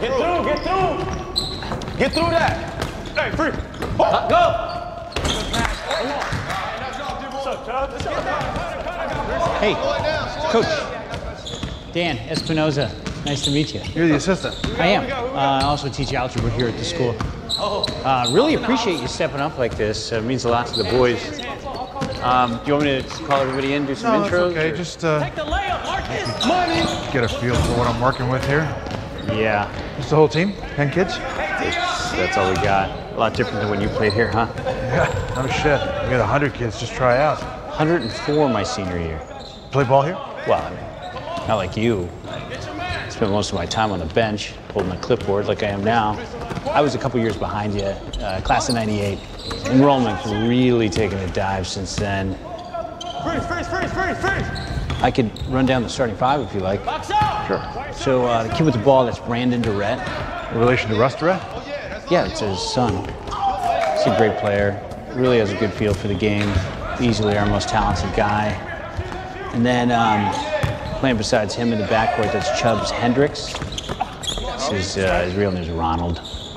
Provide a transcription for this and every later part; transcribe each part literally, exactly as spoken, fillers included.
Get through, get through. Get through that. Hey, free. Oh. Go. Hey, Coach. Dan Espinoza. Nice to meet you. You're the assistant. I am. Uh, I also teach algebra here at the school. Uh, really appreciate you stepping up like this. Uh, it means a lot to the boys. Um, do you want me to call everybody in, do some no, intros? That's okay. Or? Just uh, Take the layup, Marcus. Money. Get a feel for what I'm working with here. Yeah. Just the whole team? Ten kids? That's, that's all we got. A lot different than when you played here, huh? Yeah, no shit. We got a hundred kids just try out. one hundred four my senior year. Play ball here? Well, I mean, not like you. I spent most of my time on the bench, holding a clipboard like I am now. I was a couple years behind you, uh, class of ninety-eight. Enrollment's really taken a dive since then. Freeze, freeze, freeze, freeze, freeze. I could run down the starting five if you like. Box out. Sure. So uh, the kid with the ball, that's Brandon Durrett. In relation to Russ Durrett? Yeah, it's his son. He's a great player. Really has a good feel for the game. Easily our most talented guy. And then um, playing besides him in the backcourt, that's Chubbs Hendricks. His, uh, his real name is Ronald.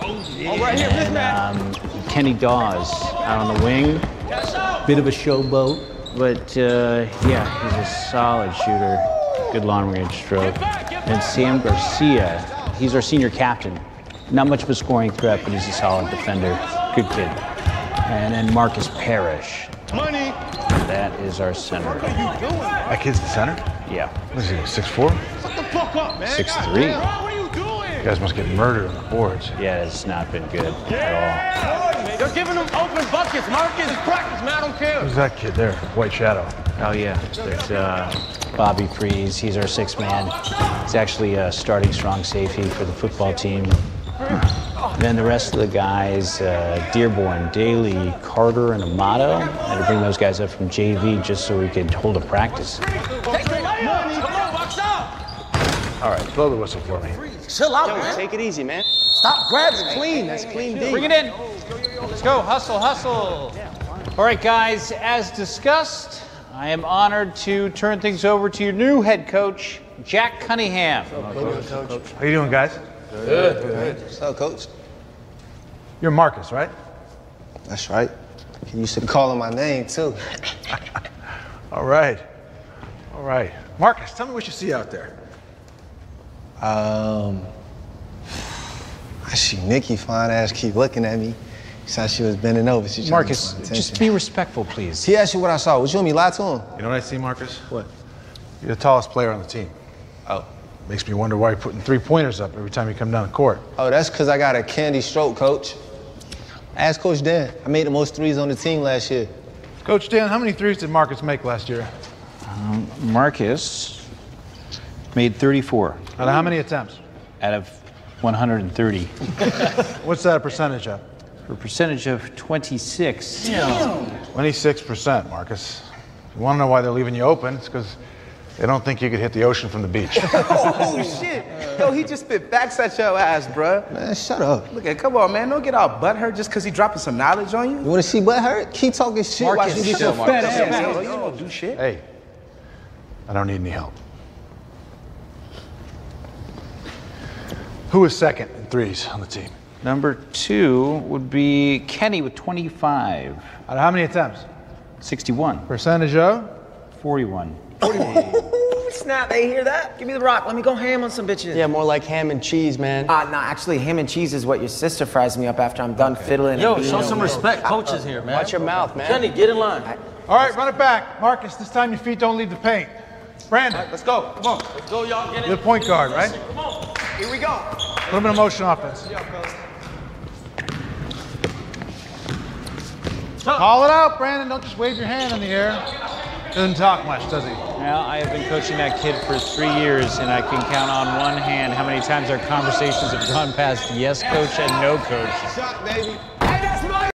And um, Kenny Dawes out on the wing. Bit of a showboat. But, uh, yeah, he's a solid shooter. Good long-range stroke. And Sam Garcia, he's our senior captain. Not much of a scoring threat, but he's a solid defender. Good kid. And then Marcus Parrish. Money. That is our center. That kid's the center? Yeah. What is he, six four? Shut the fuck up, man. six three. What are you doing? You guys must get murdered on the boards. Yeah, it's not been good at They're giving them open buckets, Marcus. It's practice, man. I don't care. Who's that kid there? White Shadow. all. Oh, yeah. There's uh, Bobby Freeze. He's our sixth man. He's actually a starting strong safety for the football team. Then the rest of the guys, uh, Dearborn, Daly, Carter, and Amato. I had to bring those guys up from J V just so we could hold a practice. Take the layup. Come on, box out. All right, blow the whistle for me. Chill out, Yo, man. take it easy, man. Stop grabbing That's me. clean. That's clean D. Bring it in. Let's go. Hustle, hustle. All right, guys. As discussed, I am honored to turn things over to your new head coach, Jack Cunningham. How you doing, guys? Good, good. What's up, Coach? You're Marcus, right? That's right. You used to call him my name, too. All right. All right. Marcus, tell me what you see out there. Um, I see Nikki, fine ass, keep looking at me. She said she was bending over. She trying to Marcus, get my attention. just be respectful, please. He asked you what I saw. What you want me to lie to him? You know what I see, Marcus? What? You're the tallest player on the team. Oh. Makes me wonder why you're putting three-pointers up every time you come down the court. Oh, that's because I got a candy stroke, Coach. Ask Coach Dan. I made the most threes on the team last year. Coach Dan, how many threes did Marcus make last year? Um, Marcus made thirty-four Out of how many attempts? out of one hundred thirty What's that a percentage of? for a percentage of twenty-six. twenty-six percent, Marcus. You want to know why they're leaving you open? It's because they don't think you could hit the ocean from the beach. Oh, shit. Yo, he just spit facts at your ass, bruh. Man, shut up. Look at, come on, man. Don't get all butthurt just because he dropping some knowledge on you. You want to see butt hurt? Keep talking shit. Marcus, Watch me get chill, your Marcus. fat ass. Yo, you don't do shit. Hey, I don't need any help. Who is second in threes on the team? Number two would be Kenny with twenty-five. Out of how many attempts? sixty-one. Percentage of? forty-one. Ooh, snap, they hear that? Give me the rock, let me go ham on some bitches. Yeah, more like ham and cheese, man. Uh, no, actually, ham and cheese is what your sister fries me up after I'm done fiddling. Yo, and being show on some the- respect. Coach is here, man. Watch your mouth, man. Kenny, get in line. All right, run it back. Marcus, this time your feet don't leave the paint. Brandon, Let's go. Come on. Let's go, y'all. Get you're it. the point guard, right? Come on. Here we go. A little bit of motion offense. Call it out, Brandon. Don't just wave your hand in the air. Doesn't talk much, does he? Well, I have been coaching that kid for three years, and I can count on one hand how many times our conversations have gone past yes, coach, and no, coach. Shot, baby.